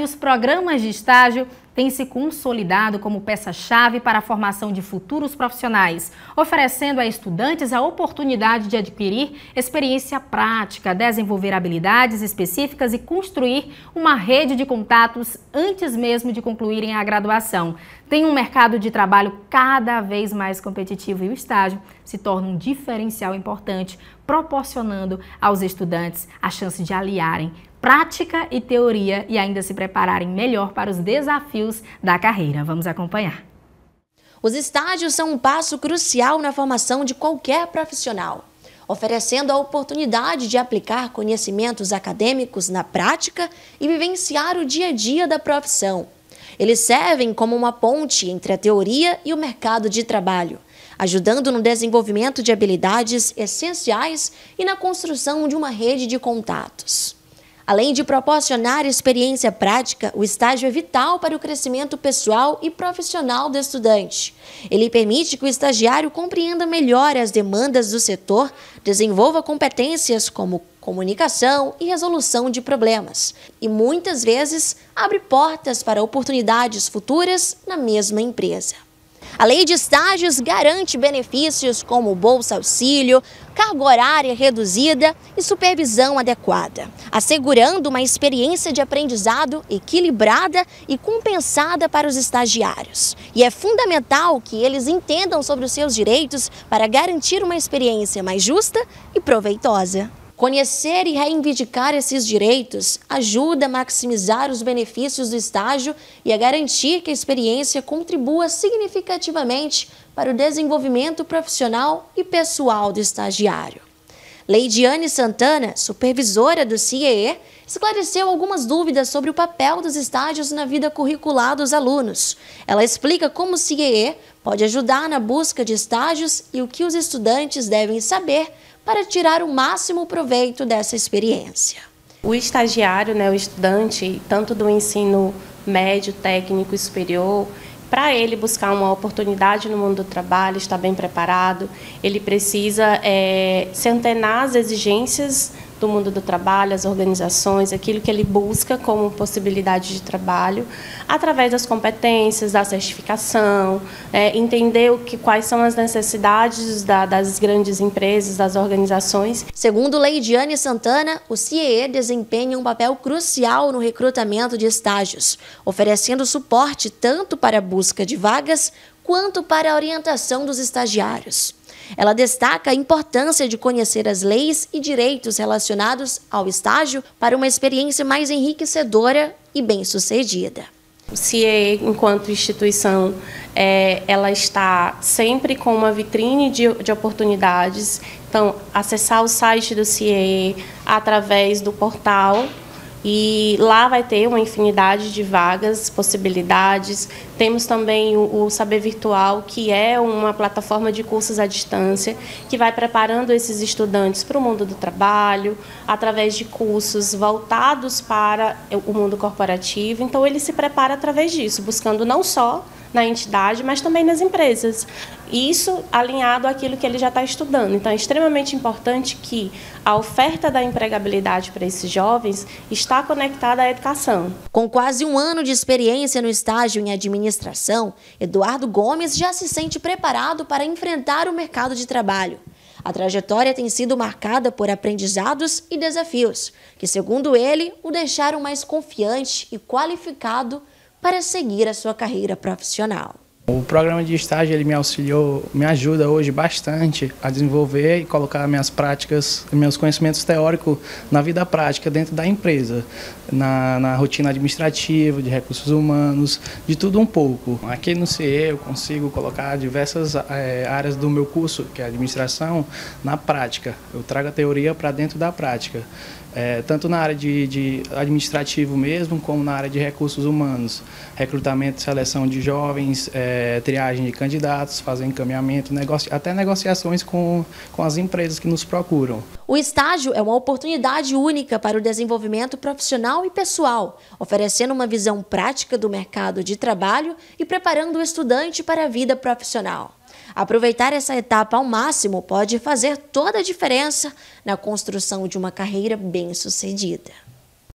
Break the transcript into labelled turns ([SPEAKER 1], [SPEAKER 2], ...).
[SPEAKER 1] os programas de estágio têm se consolidado como peça-chave para a formação de futuros profissionais, oferecendo a estudantes a oportunidade de adquirir experiência prática, desenvolver habilidades específicas e construir uma rede de contatos antes mesmo de concluírem a graduação. Tem um mercado de trabalho cada vez mais competitivo e o estágio se torna um diferencial importante, proporcionando aos estudantes a chance de aliarem prática e teoria e ainda se prepararem melhor para os desafios da carreira. Vamos acompanhar.
[SPEAKER 2] Os estágios são um passo crucial na formação de qualquer profissional, oferecendo a oportunidade de aplicar conhecimentos acadêmicos na prática e vivenciar o dia a dia da profissão. Eles servem como uma ponte entre a teoria e o mercado de trabalho, ajudando no desenvolvimento de habilidades essenciais e na construção de uma rede de contatos. Além de proporcionar experiência prática, o estágio é vital para o crescimento pessoal e profissional do estudante. Ele permite que o estagiário compreenda melhor as demandas do setor, desenvolva competências como comunicação e resolução de problemas, e muitas vezes abre portas para oportunidades futuras na mesma empresa. A lei de estágios garante benefícios como bolsa auxílio, carga horária reduzida e supervisão adequada, assegurando uma experiência de aprendizado equilibrada e compensada para os estagiários. E é fundamental que eles entendam sobre os seus direitos para garantir uma experiência mais justa e proveitosa. Conhecer e reivindicar esses direitos ajuda a maximizar os benefícios do estágio e a garantir que a experiência contribua significativamente para o desenvolvimento profissional e pessoal do estagiário. Leidiane Santana, supervisora do CIEE, esclareceu algumas dúvidas sobre o papel dos estágios na vida curricular dos alunos. Ela explica como o CIEE pode ajudar na busca de estágios e o que os estudantes devem saber para tirar o máximo proveito dessa experiência.
[SPEAKER 3] O estagiário, o estudante, tanto do ensino médio, técnico e superior, para ele buscar uma oportunidade no mundo do trabalho, estar bem preparado, ele precisa se antenar às exigências do mundo do trabalho, as organizações, aquilo que ele busca como possibilidade de trabalho, através das competências, da certificação, entender quais são as necessidades das grandes empresas, das organizações.
[SPEAKER 2] Segundo Leidiane Santana, o CIEE desempenha um papel crucial no recrutamento de estágios, oferecendo suporte tanto para a busca de vagas quanto para a orientação dos estagiários. Ela destaca a importância de conhecer as leis e direitos relacionados ao estágio para uma experiência mais enriquecedora e bem-sucedida.
[SPEAKER 3] O CIEE, enquanto instituição, ela está sempre com uma vitrine de oportunidades. Então, acessar o site do CIEE através do portal, e lá vai ter uma infinidade de vagas, possibilidades. Temos também o Saber Virtual, que é uma plataforma de cursos à distância, que vai preparando esses estudantes para o mundo do trabalho, através de cursos voltados para o mundo corporativo. Então, ele se prepara através disso, buscando não só na entidade, mas também nas empresas. Isso alinhado àquilo que ele já está estudando. Então, é extremamente importante que a oferta da empregabilidade para esses jovens está conectada à educação.
[SPEAKER 2] Com quase um ano de experiência no estágio em administração, Eduardo Gomes já se sente preparado para enfrentar o mercado de trabalho. A trajetória tem sido marcada por aprendizados e desafios, que, segundo ele, o deixaram mais confiante e qualificado para seguir a sua carreira profissional.
[SPEAKER 4] O programa de estágio ele me ajuda hoje bastante a desenvolver e colocar minhas práticas, meus conhecimentos teóricos na vida prática dentro da empresa, na rotina administrativa, de recursos humanos, de tudo um pouco. Aqui no CIEE eu consigo colocar diversas áreas do meu curso, que é a administração, na prática. Eu trago a teoria para dentro da prática. Tanto na área de administrativo mesmo, como na área de recursos humanos, recrutamento e seleção de jovens, triagem de candidatos, fazer encaminhamento, até negociações com as empresas que nos procuram.
[SPEAKER 2] O estágio é uma oportunidade única para o desenvolvimento profissional e pessoal, oferecendo uma visão prática do mercado de trabalho e preparando o estudante para a vida profissional. Aproveitar essa etapa ao máximo pode fazer toda a diferença na construção de uma carreira bem-sucedida.